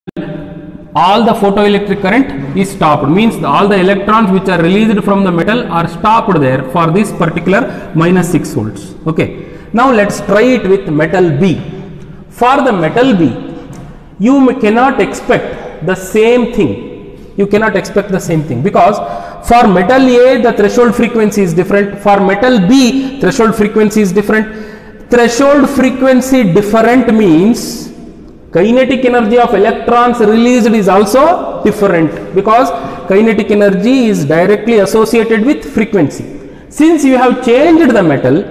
all the photoelectric current is stopped, means all the electrons which are released from the metal are stopped there for this particular -6 volts. Okay, now let's try it with metal B. For the metal B, you cannot expect the same thing. You cannot expect the same thing, because for metal A the threshold frequency is different, for metal B threshold frequency is different. Threshold frequency different means kinetic energy of electrons released is also different, because kinetic energy is directly associated with frequency. Since you have changed the metal,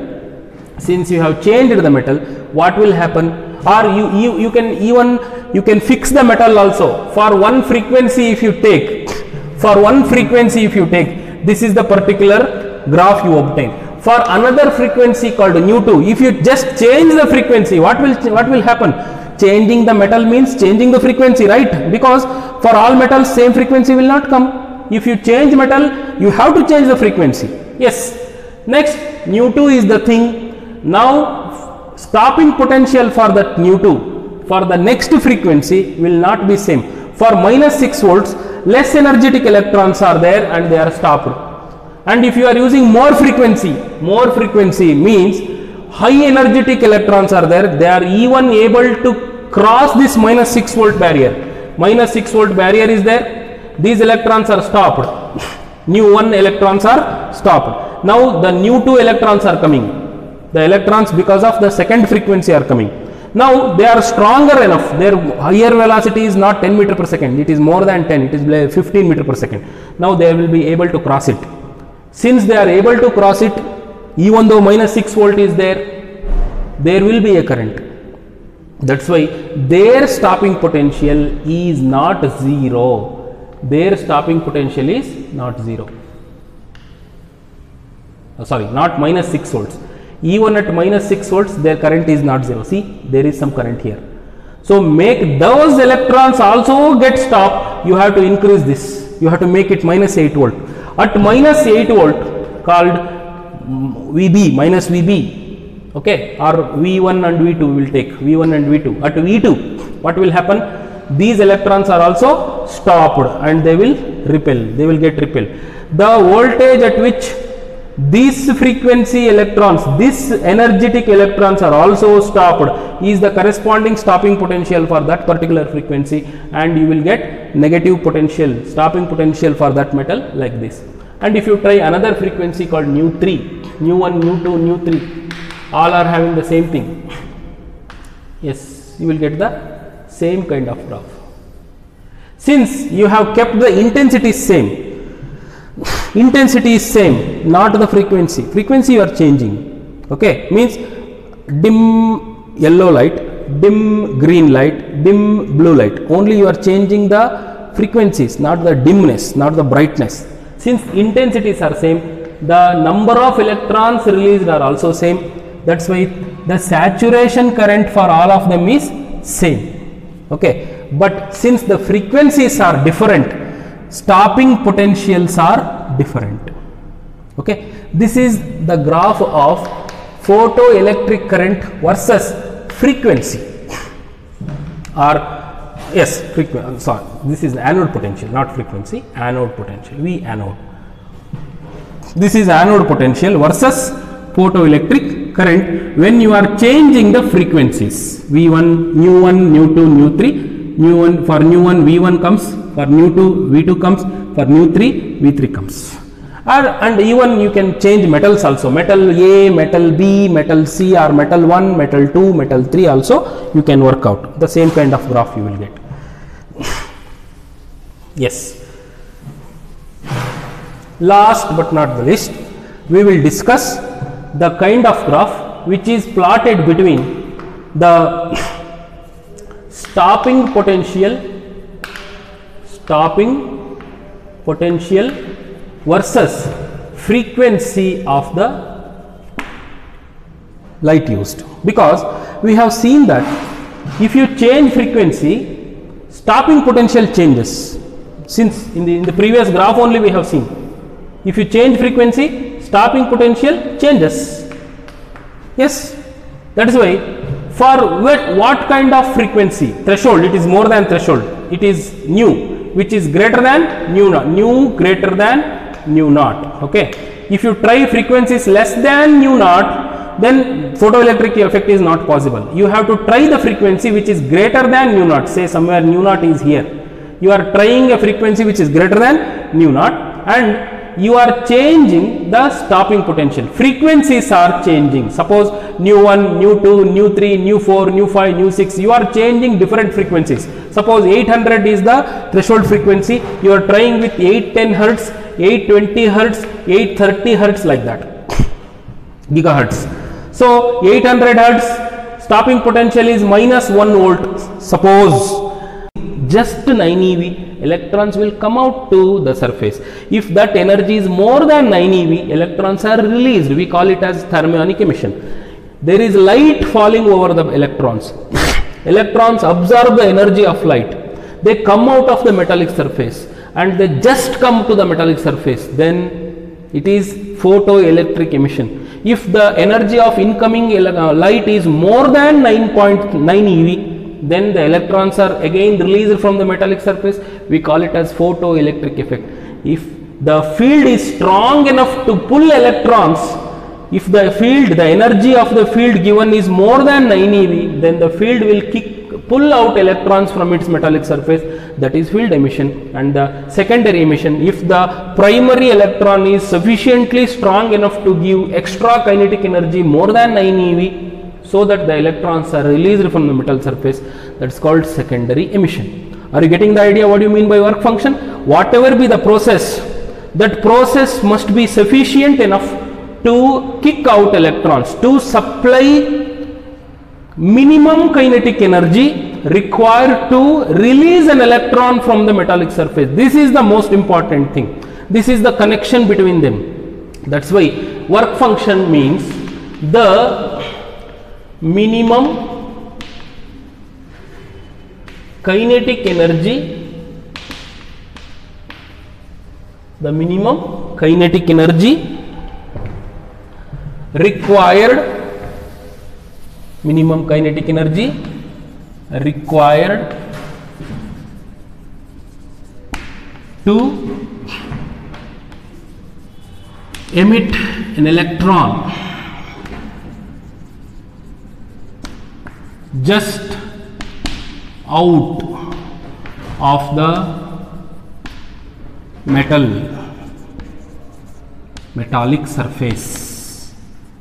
what will happen? Or you can fix the metal also. For one frequency if you take, this is the particular graph you obtain. For another frequency called nu2, if you just change the frequency, what will happen? Changing the metal means changing the frequency, right? Because for all metals same frequency will not come. If you change metal, you have to change the frequency. Yes. Next, nu2 is the thing. Now stopping potential for that nu2 for the next frequency will not be same. For -6 volts, less energetic electrons are there and they are stopped. And if you are using more frequency means high energetic electrons are there, they are even able to cross this -6 volt barrier. -6 volt barrier is there, these electrons are stopped, nu1 electrons are stopped. Now the nu2 electrons are coming, the electrons because of the second frequency are coming. Now they are stronger enough, their higher velocity is not 10 meter per second, it is more than 10, it is 15 meter per second. Now they will be able to cross it. Since they are able to cross it, even though -6 volt is there, there will be a current. That's why their stopping potential is not zero. Their stopping potential is not zero. Sorry, not -6 volts. Even at -6 volts, their current is not zero. See, there is some current here. So make those electrons also get stopped. You have to increase this. You have to make it -8 volt. At -8 volt, called VB, -VB, okay, or V1 and V2 we will take, V1 and V2. At V2, what will happen? These electrons are also stopped and they will repel, they will get repelled. The voltage at which these frequency electrons, this energetic electrons are also stopped is the corresponding stopping potential for that particular frequency, and you will get negative potential, stopping potential for that metal like this. And if you try another frequency called nu3, nu1, nu2, nu3, all are having the same thing. Yes, you will get the same kind of graph. Since you have kept the intensity same, intensity is same, not the frequency. Frequency you are changing. Okay, means dim yellow light, dim green light, dim blue light. Only you are changing the frequencies, not the dimness, not the brightness. Since intensities are same, the number of electrons released are also same. That's why the saturation current for all of them is same. Okay, but since the frequencies are different, stopping potentials are different. Okay, this is the graph of photoelectric current versus frequency, or yes, frequency. Sorry, this is anode potential, not frequency. Anode potential, V anode. This is anode potential versus photoelectric current when you are changing the frequencies. V1, nu1, nu2, nu3. Nu1, for nu1 V1 comes, for nu2 V2 comes, for nu3 V3 comes. And even you can change metals also, metal A, metal B, metal C, or metal 1, metal 2, metal 3 also you can work out. The same kind of graph you will get. Yes. Last but not the least, we will discuss the kind of graph which is plotted between the stopping potential versus frequency of the light used. Because we have seen that if you change frequency, stopping potential changes. Since in the previous graph only we have seen, if you change frequency, stopping potential changes. Yes, that is why For what kind of frequency? Threshold, it is more than threshold, it is nu, which is greater than nu naught, nu greater than nu naught. Okay, if you try frequencies less than nu naught, then photoelectric effect is not possible. You have to try the frequency which is greater than nu naught. Say somewhere nu naught is here, you are trying a frequency which is greater than nu naught, and you are changing the stopping potential. Frequencies are changing. Suppose nu 1, nu 2, nu 3, nu 4, nu 5, nu 6, you are changing different frequencies. Suppose 800 is the threshold frequency, you are trying with 810 hertz, 820 hertz, 830 hertz, like that, gigahertz. So 800 hertz stopping potential is minus 1 volt. Suppose just 9 eV, electrons will come out to the surface. If that energy is more than 9 eV, electrons are released. We call it as thermionic emission. There is light falling over the electrons. Electrons absorb the energy of light. They come out of the metallic surface and they just come to the metallic surface. Then it is photoelectric emission. If the energy of incoming light is more than 9.9 eV, then the electrons are again released from the metallic surface. We call it as photoelectric effect. If the field is strong enough to pull electrons, if the energy of the field given is more than 9 eV, then the field will pull out electrons from its metallic surface. That is field emission. And the secondary emission, if the primary electron is sufficiently strong enough to give extra kinetic energy more than 9 eV, so that the electrons are released from the metal surface, that's called secondary emission. Are you getting the idea what do you mean by work function? Whatever be the process, that process must be sufficient enough to kick out electrons, to supply minimum kinetic energy required to release an electron from the metallic surface. This is the most important thing. This is the connection between them. That's why work function means the minimum kinetic energy, the minimum kinetic energy required, minimum kinetic energy required to emit an electron just out of the metallic surface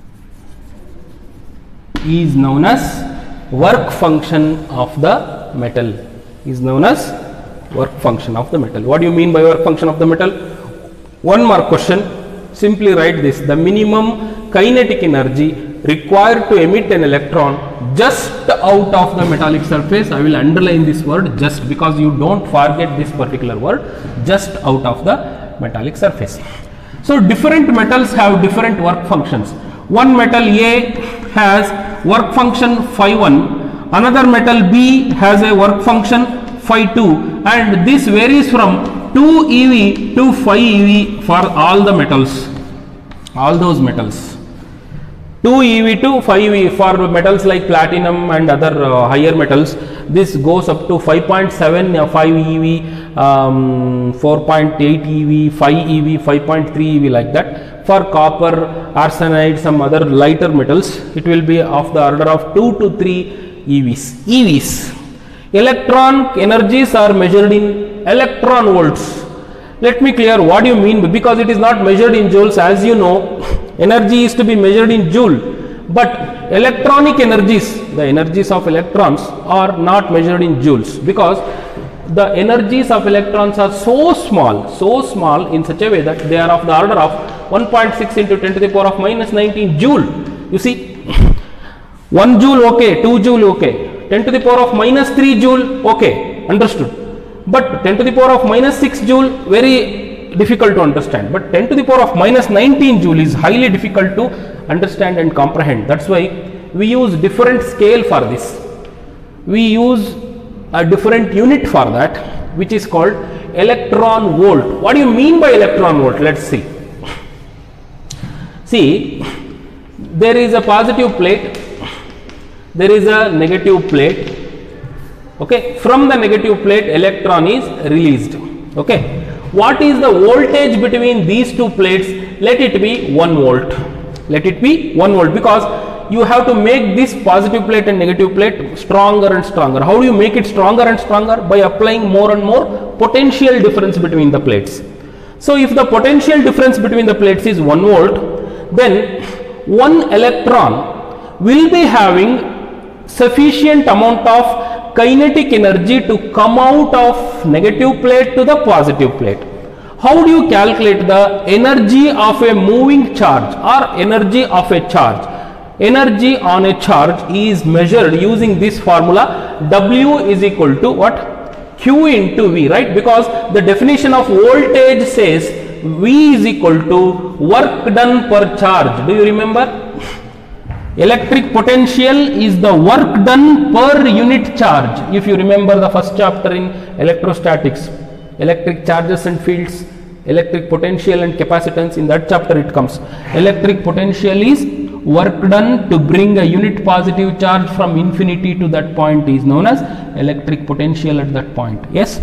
is known as work function of the metal. Is known as work function of the metal. What do you mean by work function of the metal? One more question. Simply write this: the minimum kinetic energy required to emit an electron just out of the metallic surface. I will underline this word just, because you don't forget this particular word, just out of the metallic surface. So different metals have different work functions. One metal A has work function phi 1, another metal B has a work function phi 2, and this varies from 2 eV to 5 eV for all the metals, all those metals. 2 eV to 5 eV for metals like platinum and other higher metals. This goes up to 5.7, 5 eV, 4.8 eV, 5 eV, 5.3 eV, like that. For copper, arsenide, some other lighter metals, it will be of the order of 2 to 3 EVs. Electron energies are measured in electron volts. Let me clear what you mean, because it is not measured in joules. As you know, energy is to be measured in joule, but electronic energies, the energies of electrons, are not measured in joules, because the energies of electrons are so small in such a way that they are of the order of 1.6 into 10 to the power of minus 19 joule. You see, 1 joule okay, 2 joule okay, 10 to the power of minus 3 joule okay, understood. But 10 to the power of minus 6 joule, very difficult to understand. But 10 to the power of minus 19 joule is highly difficult to understand and comprehend. That's why we use different scale for this. We use a different unit for that, which is called electron volt. What do you mean by electron volt? Let's see. See, there is a positive plate, there is a negative plate. Okay, from the negative plate electron is released. Okay, what is the voltage between these two plates? Let it be 1 volt. Let it be 1 volt, because you have to make this positive plate and negative plate stronger and stronger. How do you make it stronger and stronger? By applying more and more potential difference between the plates. So if the potential difference between the plates is 1 volt, then one electron will be having sufficient amount of kinetic energy to come out of negative plate to the positive plate. How do you calculate the energy of a moving charge or energy of a charge? Energy on a charge is measured using this formula. W is equal to what? Q into V, right? Because the definition of voltage says V is equal to work done per charge. Do you remember? Electric potential is the work done per unit charge. If you remember the first chapter in electrostatics, electric charges and fields, electric potential and capacitance, in that chapter it comes. Electric potential is work done to bring a unit positive charge from infinity to that point is known as electric potential at that point. Yes,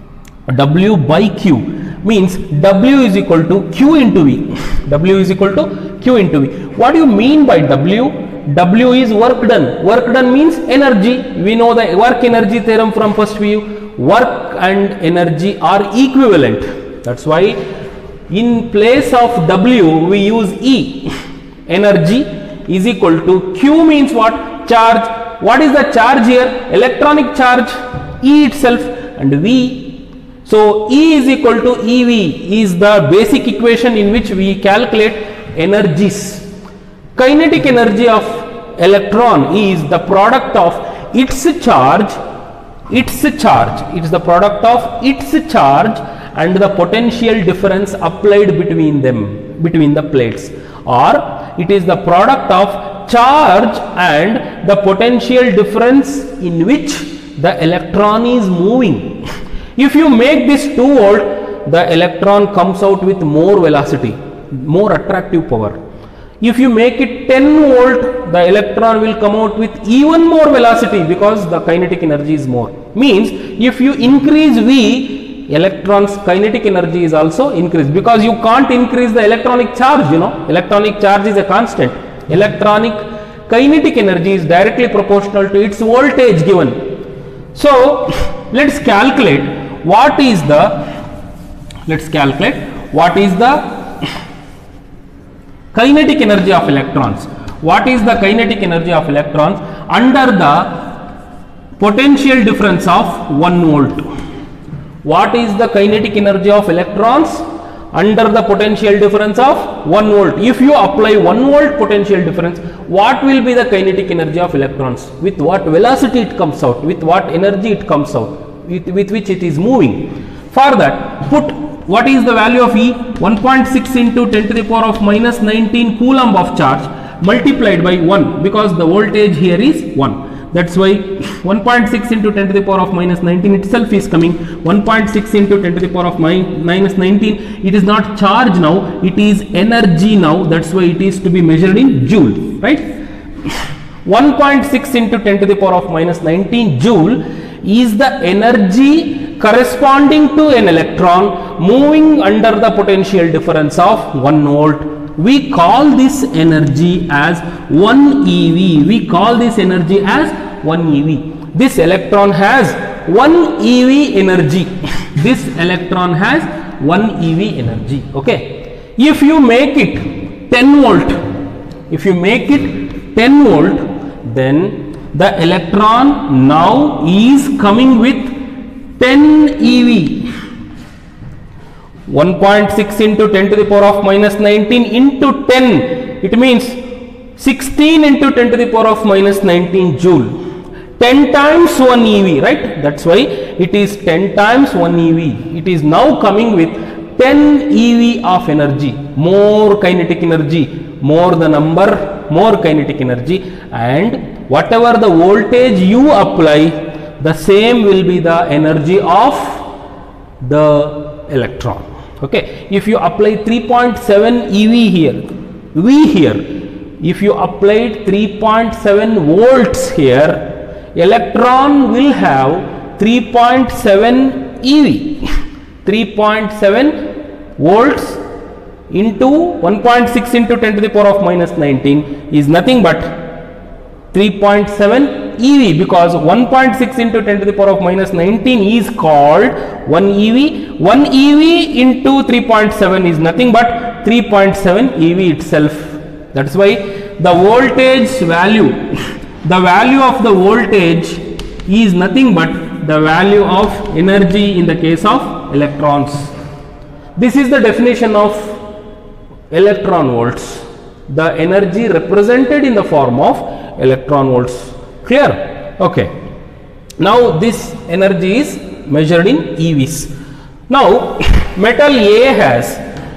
W by Q means W is equal to Q into V. W is equal to Q into V. What do you mean by W? W is work done. Work done means energy. We know the work energy theorem from first view. Work and energy are equivalent. That's why in place of W we use E. Energy is equal to Q means what? Charge. What is the charge here? Electronic charge, E itself, and V. So E is equal to EV is the basic equation in which we calculate energies. Kinetic energy of electron is the product of its charge. It is the product of its charge and the potential difference applied between them, between the plates, or it is the product of charge and the potential difference in which the electron is moving. If you make this 2 volt, the electron comes out with more velocity, more attractive power. If you make it 10 volt, the electron will come out with even more velocity because the kinetic energy is more. Means if you increase V, electron's kinetic energy is also increased, because you can't increase the electronic charge, you know. Electronic charge is a constant. Electronic kinetic energy is directly proportional to its voltage given. So let's calculate what is the kinetic energy of electrons. What is the kinetic energy of electrons under the potential difference of 1 volt? What is the kinetic energy of electrons under the potential difference of 1 volt? If you apply 1 volt potential difference, what will be the kinetic energy of electrons? With what velocity it comes out? With what energy it comes out? With which it is moving? For that, put what is the value of E? 1.6 into 10 to the power of minus 19 coulomb of charge multiplied by 1, because the voltage here is 1. That's why 1.6 into 10 to the power of minus 19 itself is coming. 1.6 into 10 to the power of minus 19. It is not charge now, it is energy now. That's why it is to be measured in joule, right? 1.6 into 10 to the power of minus 19 joule is the energy corresponding to an electron moving under the potential difference of 1 volt. We call this energy as 1 eV. We call this energy as 1 eV. This electron has 1 eV energy. This electron has 1 eV energy. Okay. If you make it 10 volt, then the electron now is coming with 10 eV. 1.6 into 10 to the power of minus 19 into 10, it means 16 into 10 to the power of minus 19 joule. 10 times 1 eV, right? That's why it is 10 times 1 eV. It is now coming with 10 eV of energy, more kinetic energy, more the number, more kinetic energy, and whatever the voltage you apply, the same will be the energy of the electron. Okay, if you apply 3.7 eV here, V here, if you applied 3.7 volts here, electron will have 3.7 eV. 3.7 volts into 1.6 into 10 to the power of minus 19 is nothing but 3.7 eV, because 1.6 into 10 to the power of minus 19 is called 1 eV. 1 eV into 3.7 is nothing but 3.7 eV itself. That's why the voltage value, the value of the voltage is nothing but the value of energy in the case of electrons. This is the definition of electron volts, the energy represented in the form of electron volts. Clear? Okay. Now this energy is measured in EVs. Now metal A has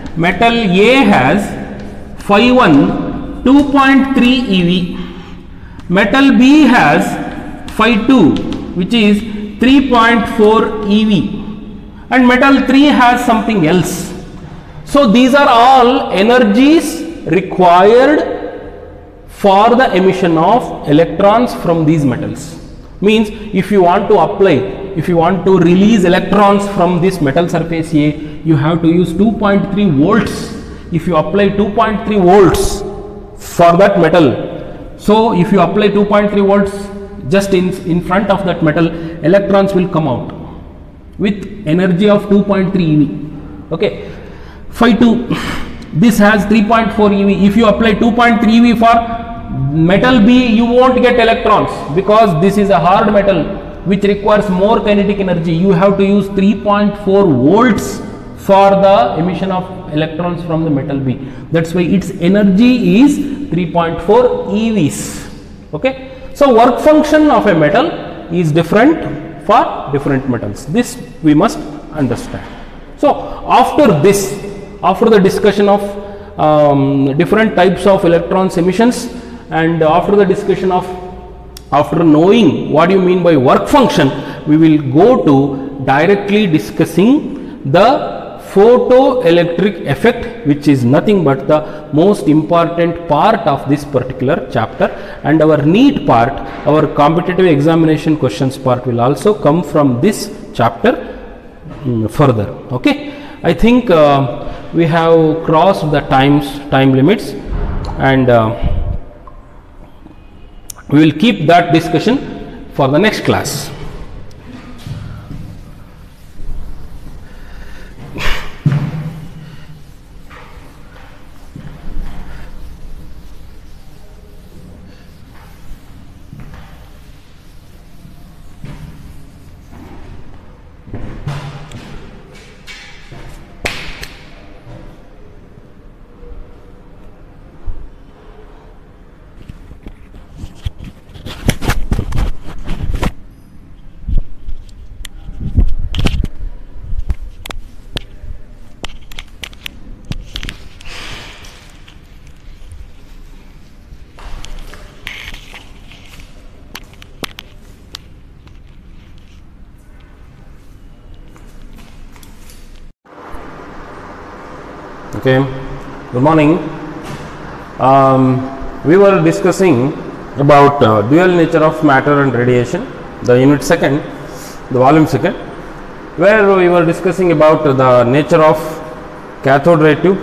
phi 1 2.3 eV, metal B has phi 2 which is 3.4 eV, and metal 3 has something else. So these are all energies required for the emission of electrons from these metals. Means if you want to apply, if you want to release electrons from this metal surface A, you have to use 2.3 volts. If you apply 2.3 volts for that metal, so if you apply 2.3 volts just in front of that metal, electrons will come out with energy of 2.3 eV. Okay, phi 2, this has 3.4 eV. If you apply 2.3 eV for metal B, you won't get electrons, because this is a hard metal which requires more kinetic energy. You have to use 3.4 volts for the emission of electrons from the metal B. That's why its energy is 3.4 EVs. Okay, so work function of a metal is different for different metals. This we must understand. So after this, after the discussion of different types of electrons emissions, and after the discussion of, after knowing what you mean by work function, we will go to directly discussing the photoelectric effect, which is nothing but the most important part of this particular chapter, and our NEET part, our competitive examination questions part, will also come from this chapter further. Okay, I think we have crossed the time limits, and we will keep that discussion for the next class. Okay, good morning. We were discussing about dual nature of matter and radiation, the unit second, the volume second, where we were discussing about the nature of cathode ray tube,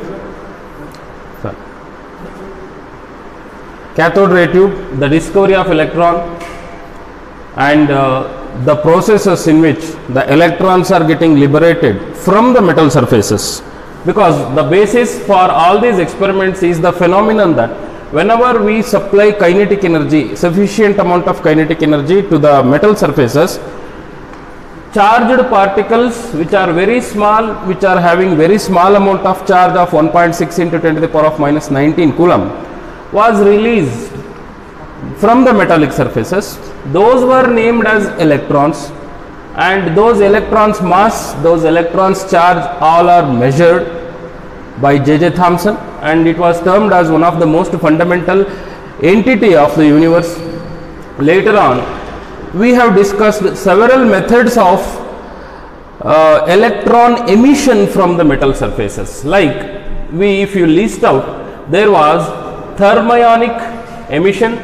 the discovery of electron, and the processes in which the electrons are getting liberated from the metal surfaces. Because the basis for all these experiments is the phenomenon that whenever we supply kinetic energy, sufficient amount of kinetic energy to the metal surfaces, charged particles which are very small, which are having very small amount of charge of 1.6 into 10 to the power of minus 19 coulomb, was released from the metallic surfaces. Those were named as electrons, and those electrons mass, those electrons charge, all are measured by J.J. Thomson, and it was termed as one of the most fundamental entity of the universe. Later on, we have discussed several methods of electron emission from the metal surfaces. Like if you list out, there was thermionic emission,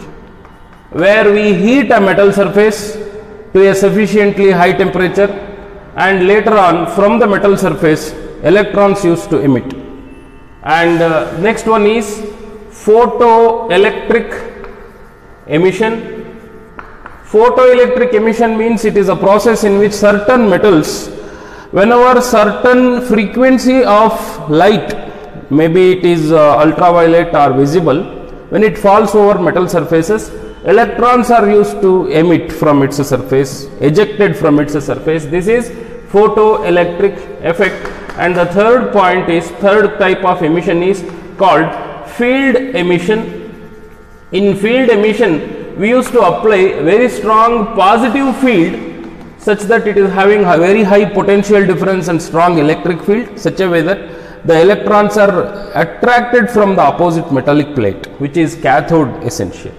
where we heat a metal surface to a sufficiently high temperature, and later on from the metal surface electrons used to emit. And next one is photoelectric emission. Photoelectric emission means it is a process in which certain metals, whenever certain frequency of light, maybe it is ultraviolet or visible, when it falls over metal surfaces, electrons are used to emit from its surface, ejected from its surface. This is photoelectric effect. And the third type of emission is called field emission. In field emission, we used to apply very strong positive field such that it is having a very high potential difference and strong electric field, such a way that the electrons are attracted from the opposite metallic plate, which is cathode essential.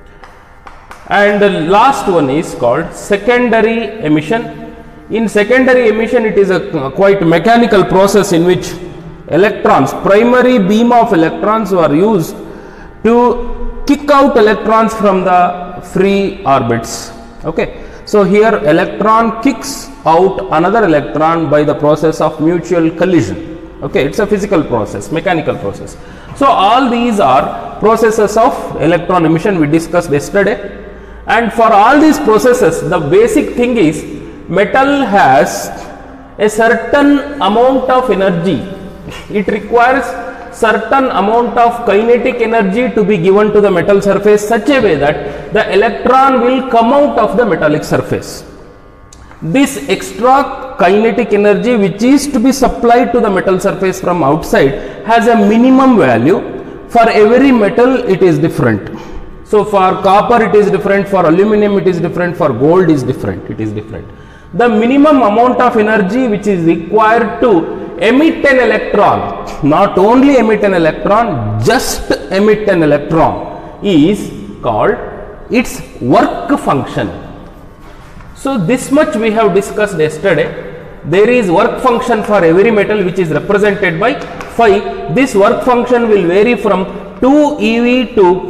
And the last one is called secondary emission. In secondary emission, it is a quite mechanical process in which electrons, primary beam of electrons were used to kick out electrons from the free orbits. Okay, so here electron kicks out another electron by the process of mutual collision. Okay, it's a physical process, mechanical process. So all these are processes of electron emission we discussed yesterday. And for all these processes, the basic thing is metal has a certain amount of energy. It requires certain amount of kinetic energy to be given to the metal surface, such a way that the electron will come out of the metallic surface. This extra kinetic energy, which is to be supplied to the metal surface from outside, has a minimum value. For every metal it is different. So for copper it is different, for aluminum it is different, for gold is different, it is different. The minimum amount of energy which is required to emit an electron, not only emit an electron, just emit an electron, is called its work function. So this much we have discussed yesterday. There is work function for every metal, which is represented by phi. This work function will vary from 2 eV to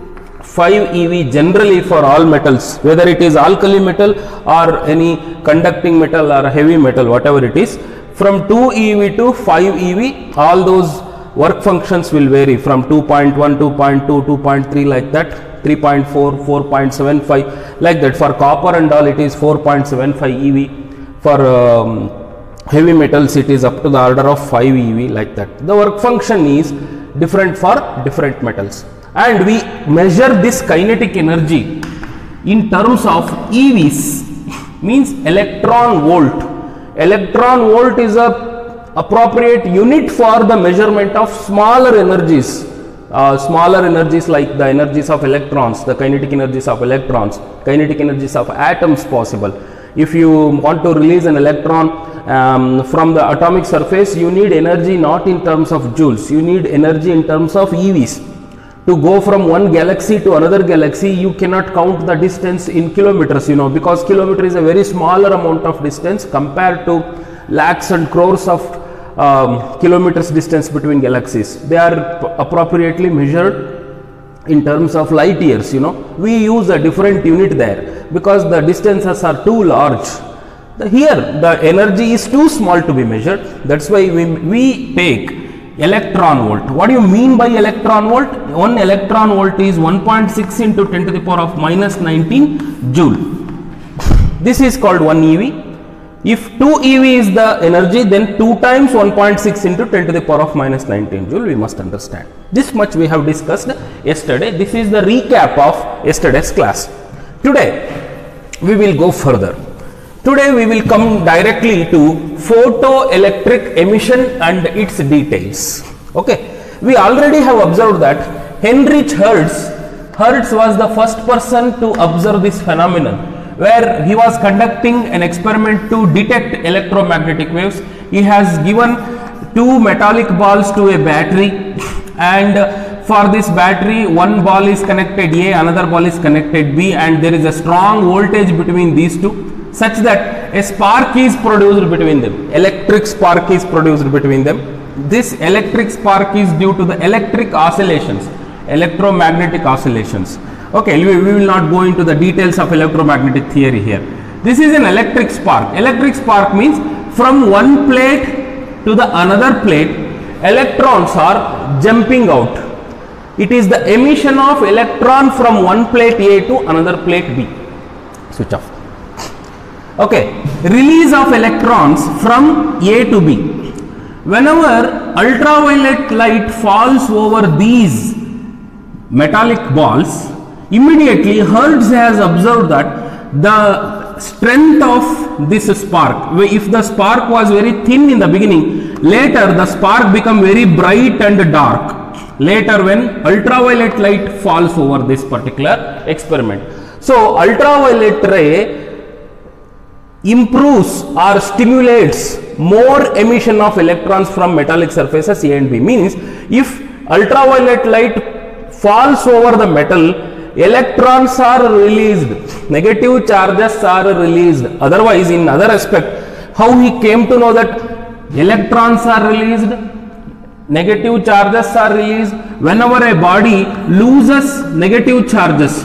5 eV generally for all metals, whether it is alkali metal or any conducting metal or heavy metal, whatever it is. From 2 eV to 5 eV, all those work functions will vary from 2.1, 2.2, 2.3 like that, 3.4, 4.75 like that. For copper and all it is 4.75 eV. For heavy metals it is up to the order of 5 eV like that. The work function is different for different metals. And we measure this kinetic energy in terms of EVs, means electron volt. Electron volt is a appropriate unit for the measurement of smaller energies like the energies of electrons, the kinetic energies of electrons, kinetic energies of atoms possible. If you want to release an electron from the atomic surface, you need energy not in terms of joules, you need energy in terms of EVs. To go from one galaxy to another galaxy, you cannot count the distance in kilometers, because kilometer is a very smaller amount of distance compared to lakhs and crores of kilometers distance between galaxies. They are appropriately measured in terms of light years. We use a different unit there because the distances are too large. Here the energy is too small to be measured. That's why we take electron volt. What do you mean by electron volt? 1 electron volt is 1.6 into 10 to the power of minus 19 joule. This is called 1 eV. If 2 eV is the energy, then 2 times 1.6 into 10 to the power of minus 19 joule, we must understand. This much we have discussed yesterday. This is the recap of yesterday's class. Today we will go further. Today we will come directly to photoelectric emission and its details. Okay, we already have observed that Heinrich Hertz was the first person to observe this phenomenon, where he was conducting an experiment to detect electromagnetic waves. He has given 2 metallic balls to a battery, and for this battery, one ball is connected A, another ball is connected B, and there is a strong voltage between these two, such that a spark is produced between them. Electric spark is produced between them. This electric spark is due to the electric oscillations. electromagnetic oscillations. Okay, we will not go into the details of electromagnetic theory here. This is an electric spark. Electric spark means from one plate to the another plate, electrons are jumping out. It is the emission of electron from one plate A to another plate B. Switch off. Okay, release of electrons from A to B. Whenever ultraviolet light falls over these metallic balls, immediately Hertz has observed that the strength of this spark, if the spark was very thin in the beginning, later the spark become very bright and dark later when ultraviolet light falls over this particular experiment. So ultraviolet ray improves or stimulates more emission of electrons from metallic surfaces A and B. Means if ultraviolet light falls over the metal, electrons are released, negative charges are released. Otherwise, in other aspect, how he came to know that electrons are released, negative charges are released? Whenever a body loses negative charges,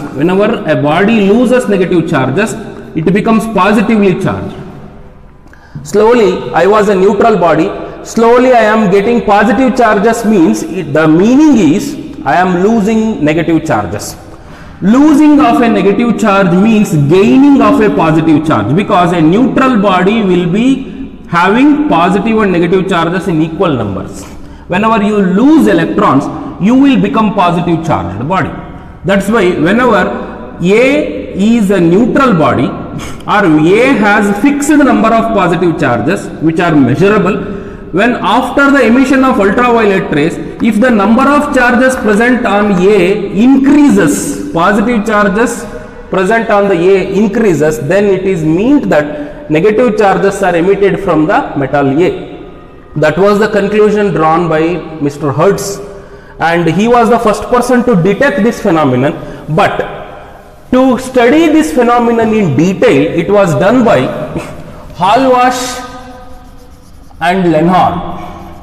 it becomes positively charged. Slowly, I was a neutral body, slowly I am getting positive charges, means the meaning is I am losing negative charges. Losing of a negative charge means gaining of a positive charge, because a neutral body will be having positive and negative charges in equal numbers. Whenever you lose electrons, you will become positive charged body. That's why whenever A is a neutral body or A has fixed number of positive charges which are measurable, when after the emission of ultraviolet rays, if the number of charges present on A increases, positive charges present on the A increases, then it is meant that negative charges are emitted from the metal A. That was the conclusion drawn by Mr. Hertz, and he was the first person to detect this phenomenon. But to study this phenomenon in detail, it was done by Hallwach and Lenard.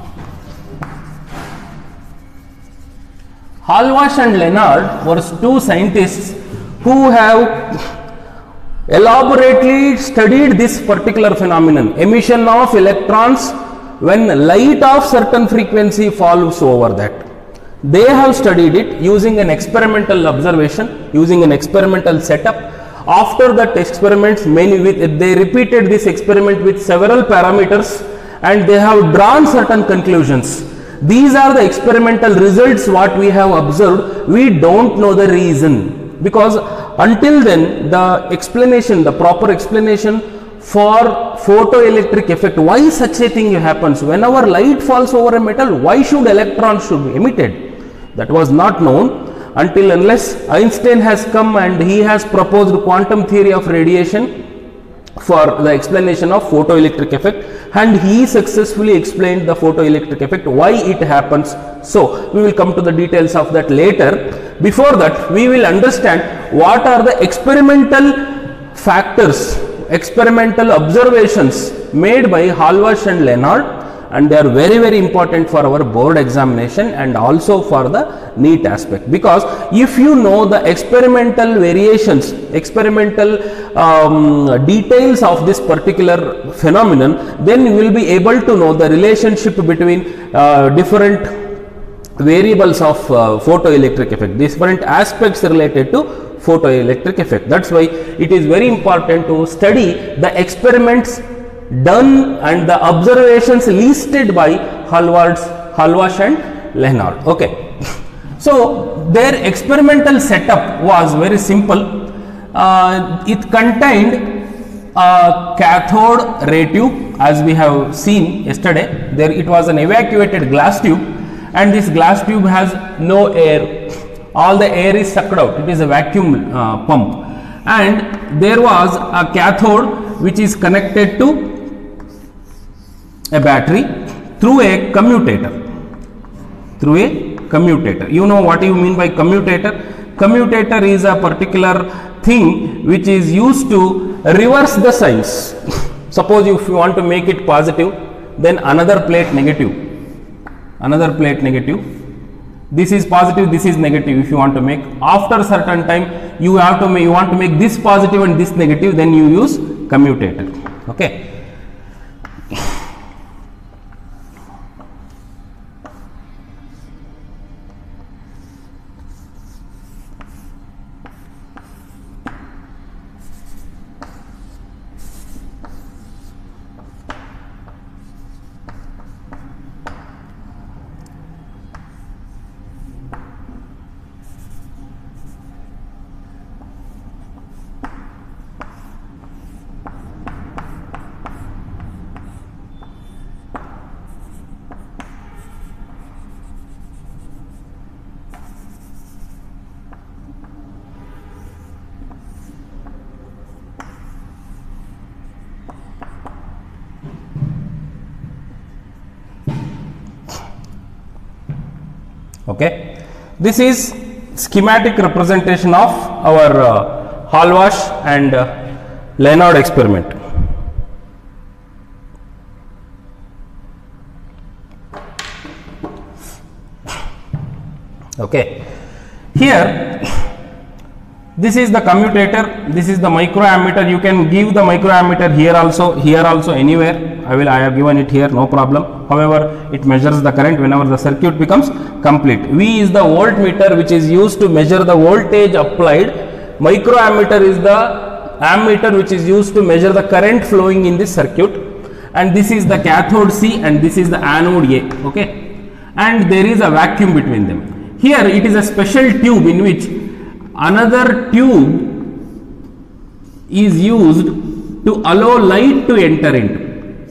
Hallwach and Lenard were two scientists who have elaborately studied this particular phenomenon, emission of electrons when light of certain frequency falls over that. They have studied it using an experimental observation, using an experimental setup. After that experiments, they repeated this experiment with several parameters and they have drawn certain conclusions. These are the experimental results what we have observed. We don't know the reason, because until then the explanation, the proper explanation for photoelectric effect, why such a thing happens, whenever light falls over a metal, why should electrons should be emitted, that was not known until unless Einstein has come and he has proposed quantum theory of radiation for the explanation of photoelectric effect, and he successfully explained the photoelectric effect, why it happens. So we will come to the details of that later. Before that, we will understand what are the experimental factors, experimental observations made by Hallwach and Lenard, and they are very, very important for our board examination and also for the NEET aspect, because if you know the experimental variations, experimental details of this particular phenomenon, then you will be able to know the relationship between different variables of photoelectric effect, different aspects related to photoelectric effect. That's why it is very important to study the experiments done and the observations listed by Hallwach and Lenard. Okay. So their experimental setup was very simple. It contained a cathode ray tube, as we have seen yesterday. There it was an evacuated glass tube, and this glass tube has no air. All the air is sucked out. It is a vacuum pump, and there was a cathode which is connected to a battery through a commutator. You know what you mean by commutator? Commutator is a particular thing which is used to reverse the signs. Suppose if you want to make it positive, then another plate negative, This is positive, this is negative. If you want to make, after certain time you have to make, you want to make this positive and this negative, then you use commutator. Okay. Okay, this is schematic representation of our Hallwasch and Lenard experiment. Okay, here this is the commutator, this is the microammeter. You can give the microammeter here also, anywhere. I have given it here, no problem. However, it measures the current whenever the circuit becomes complete. V is the voltmeter which is used to measure the voltage applied. Microammeter is the ammeter which is used to measure the current flowing in this circuit. And this is the cathode C and this is the anode A. Okay, and there is a vacuum between them. Here it is a special tube in which another tube is used to allow light to enter into.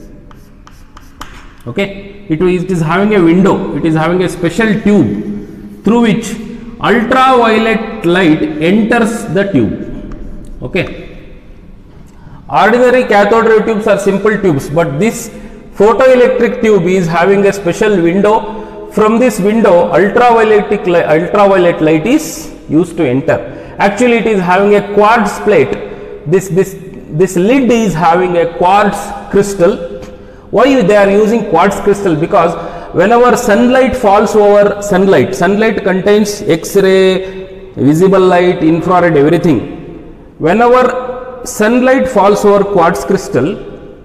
Okay, it is having a window, it is having a special tube through which ultraviolet light enters the tube. Okay, ordinary cathode ray tubes are simple tubes, but this photoelectric tube is having a special window. From this window, ultraviolet light is used to enter. Actually, it is having a quartz plate. This lid is having a quartz crystal. Why they are using quartz crystal? Because whenever sunlight falls over sunlight contains X-ray, visible light, infrared, everything. Whenever sunlight falls over quartz crystal,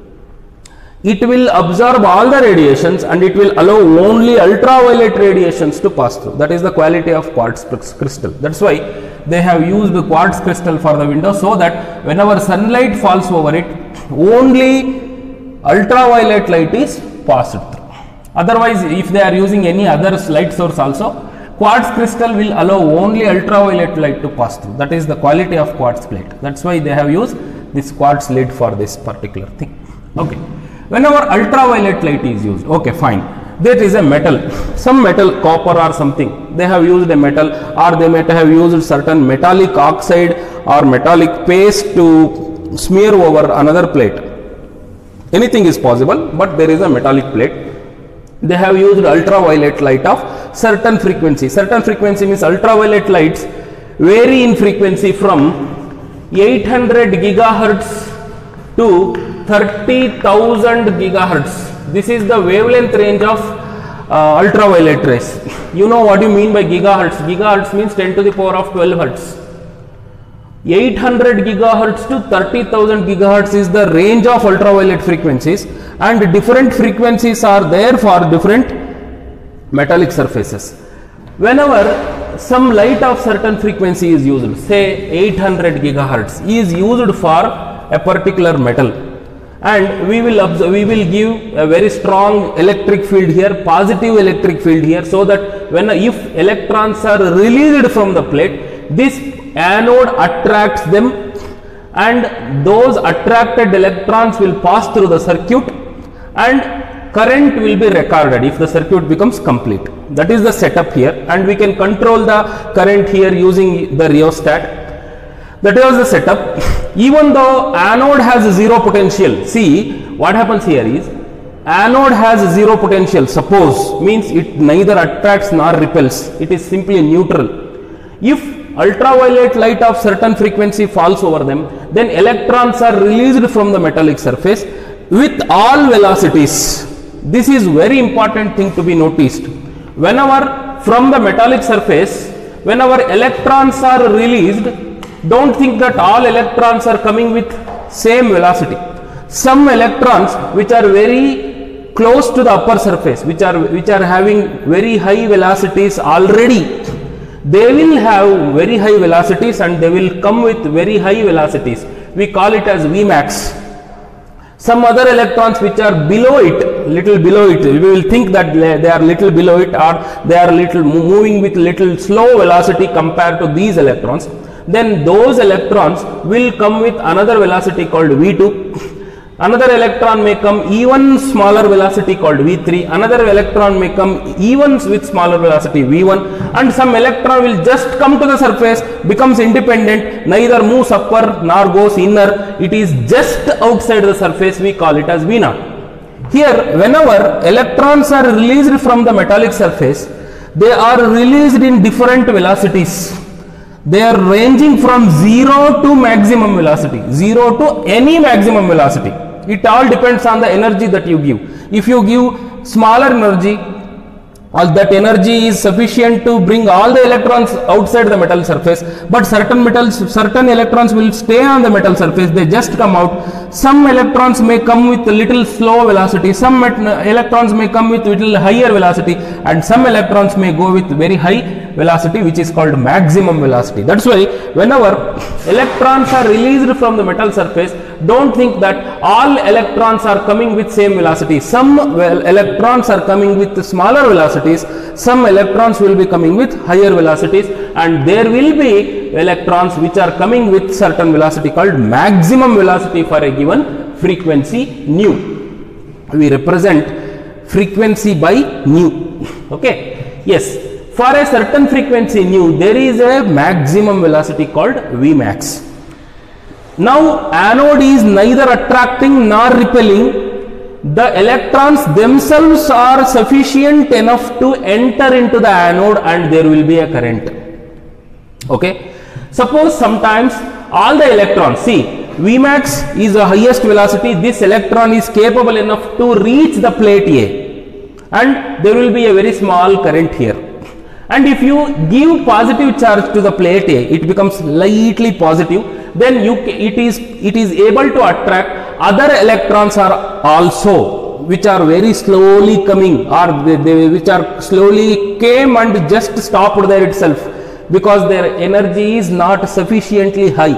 it will absorb all the radiations and it will allow only ultraviolet radiations to pass through. That is the quality of quartz crystal. That's why they have used the quartz crystal for the window, so that whenever sunlight falls over it, only ultraviolet light is passed through. Otherwise, if they are using any other light source also, quartz crystal will allow only ultraviolet light to pass through. That is the quality of quartz plate. That's why they have used this quartz lid for this particular thing. Okay, whenever ultraviolet light is used, okay, fine, there is a metal, some metal, copper or something, they have used a metal, or they might have used certain metallic oxide or metallic paste to smear over another plate. Anything is possible, but there is a metallic plate. They have used ultraviolet light of certain frequency. Certain frequency means ultraviolet lights vary in frequency from 800 gigahertz to 30,000 gigahertz. This is the wavelength range of ultraviolet rays. You know what you mean by gigahertz? Gigahertz means 10 to the power of 12 hertz. 800 gigahertz to 30,000 gigahertz is the range of ultraviolet frequencies, and different frequencies are there for different metallic surfaces. Whenever some light of certain frequency is used, say 800 gigahertz is used for a particular metal, and we will give a very strong electric field here, positive electric field here, so that if electrons are released from the plate, this anode attracts them, and those attracted electrons will pass through the circuit and current will be recorded if the circuit becomes complete. That is the setup here, and we can control the current here using the rheostat. That was the setup. Even though anode has zero potential, see what happens here is anode has zero potential, suppose, means it neither attracts nor repels, it is simply neutral. If ultraviolet light of certain frequency falls over them, then electrons are released from the metallic surface with all velocities. This is very important thing to be noticed. Whenever from the metallic surface, whenever electrons are released, don't think that all electrons are coming with same velocity. Some electrons which are very close to the upper surface, which are having very high velocities already, they will have very high velocities and they will come with very high velocities. We call it as Vmax. Some other electrons which are below it, little below it, we will think that they are little below it, or they are little moving with little slow velocity compared to these electrons. Then those electrons will come with another velocity called V2. Another electron may come even smaller velocity called V3. Another electron may come even with smaller velocity V1, and some electron will just come to the surface, becomes independent, neither moves upper nor goes inner. It is just outside the surface. We call it as V0. Here, whenever electrons are released from the metallic surface, they are released in different velocities. They are ranging from 0 to maximum velocity, 0 to any maximum velocity. It all depends on the energy that you give. If you give smaller energy, that energy is sufficient to bring all the electrons outside the metal surface, but certain electrons will stay on the metal surface, they just come out. Some electrons may come with a little slow velocity, some electrons may come with little higher velocity, and some electrons may go with very high velocity, which is called maximum velocity. That's why whenever electrons are released from the metal surface, don't think that all electrons are coming with same velocity. Some electrons are coming with smaller velocities, some electrons will be coming with higher velocities, and there will be electrons which are coming with certain velocity called maximum velocity for a given frequency nu. We represent frequency by nu. Okay, yes. For a certain frequency nu, there is a maximum velocity called Vmax. Now, anode is neither attracting nor repelling. The electrons themselves are sufficient enough to enter into the anode and there will be a current. Okay. Suppose sometimes all the electrons, see, Vmax is the highest velocity. This electron is capable enough to reach the plate A, and there will be a very small current here. And if you give positive charge to the plate A, it becomes slightly positive, then it is able to attract other electrons are also, which are very slowly coming, or which are slowly came and just stopped there itself, because their energy is not sufficiently high.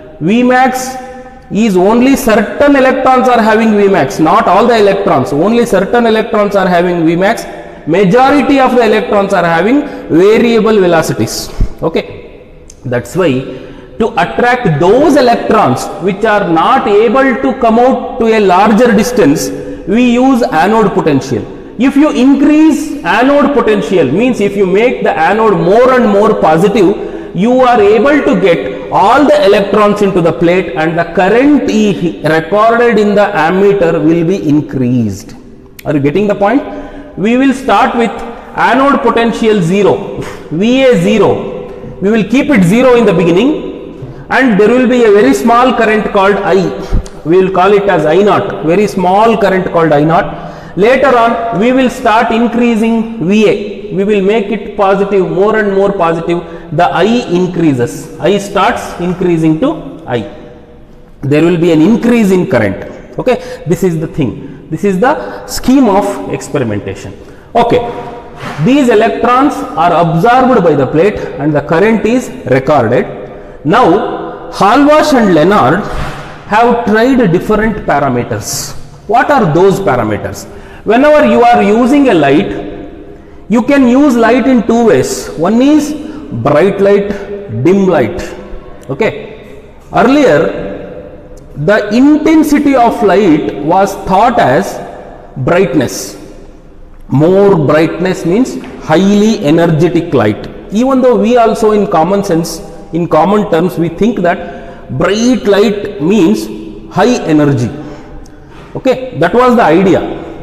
Vmax is only certain electrons are having Vmax, not all the electrons, only certain electrons are having Vmax. Majority of the electrons are having variable velocities. Okay, that's why to attract those electrons which are not able to come out to a larger distance, we use anode potential. If you increase anode potential, means if you make the anode more and more positive, you are able to get all the electrons into the plate and the current E recorded in the ammeter will be increased. Are you getting the point? We will start with anode potential 0, VA 0. We will keep it 0 in the beginning, and there will be a very small current called I. We will call it as I0, very small current called I0. Later on, we will start increasing VA. We will make it positive, more and more positive. The I increases. I starts increasing to I. There will be an increase in current. Okay, this is the thing. This is the scheme of experimentation. Okay, these electrons are absorbed by the plate and the current is recorded. Now, Hallward and Lenard have tried different parameters. What are those parameters? Whenever you are using a light, you can use light in two ways. One is bright light, dim light. Okay, earlier the intensity of light was thought as brightness. More brightness means highly energetic light. Even though we also in common sense, in common terms, we think that bright light means high energy. Okay, that was the idea.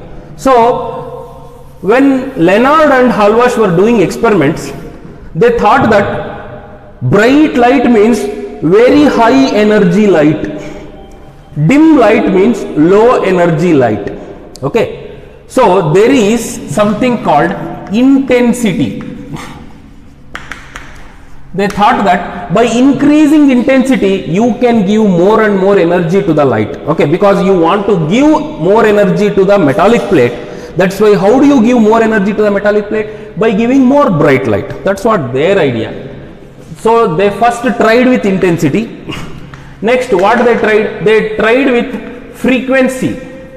So, when Lenard and Hallward were doing experiments, they thought that bright light means very high energy light. Dim light means low energy light. Okay, so there is something called intensity. They thought that by increasing intensity, you can give more and more energy to the light. Okay, because you want to give more energy to the metallic plate. That's why, how do you give more energy to the metallic plate? By giving more bright light. That's what their idea. So they first tried with intensity. Next, what they tried? They tried with frequency.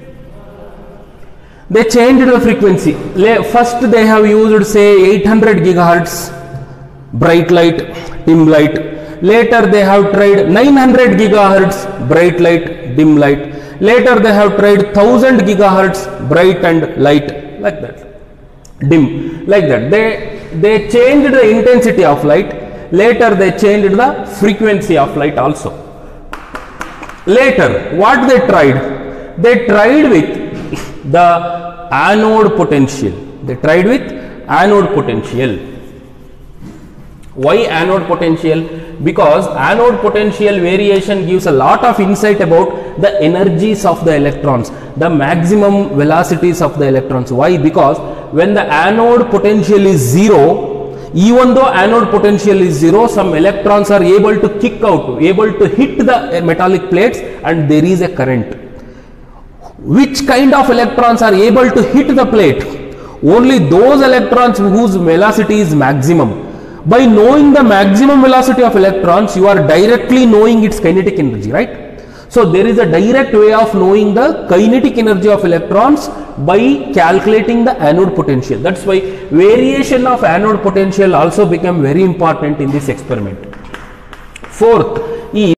They changed the frequency. First they have used say 800 gigahertz bright light, dim light. Later they have tried 900 gigahertz bright light, dim light. Later they have tried 1000 gigahertz bright and light, like that, dim, like that. They changed the intensity of light. Later they changed the frequency of light also. Later what they tried? They tried with the anode potential. They tried with anode potential. Why anode potential? Because anode potential variation gives a lot of insight about the energies of the electrons, the maximum velocities of the electrons. Why? Because when the anode potential is zero, even though anode potential is zero, some electrons are able to kick out, able to hit the metallic plates, and there is a current. Which kind of electrons are able to hit the plate? Only those electrons whose velocity is maximum. By knowing the maximum velocity of electrons, you are directly knowing its kinetic energy, right? So there is a direct way of knowing the kinetic energy of electrons by calculating the anode potential. That's why variation of anode potential also became very important in this experiment. Fourth is